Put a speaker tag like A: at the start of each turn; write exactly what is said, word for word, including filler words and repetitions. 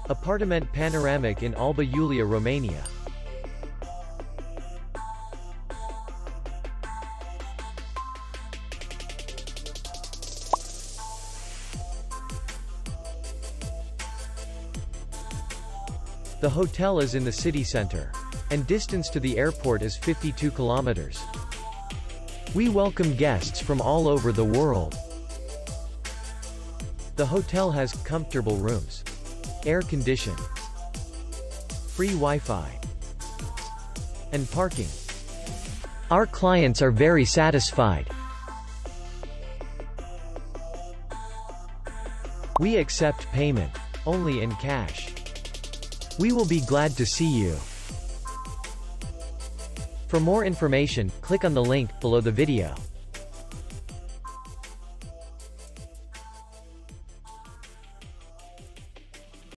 A: Apartment Panoramic in Alba Iulia, Romania. The hotel is in the city center, and distance to the airport is fifty-two kilometers. We welcome guests from all over the world. The hotel has comfortable rooms, air conditioning, free Wi-Fi, and parking. Our clients are very satisfied. We accept payment only in cash. We will be glad to see you. For more information, click on the link below the video.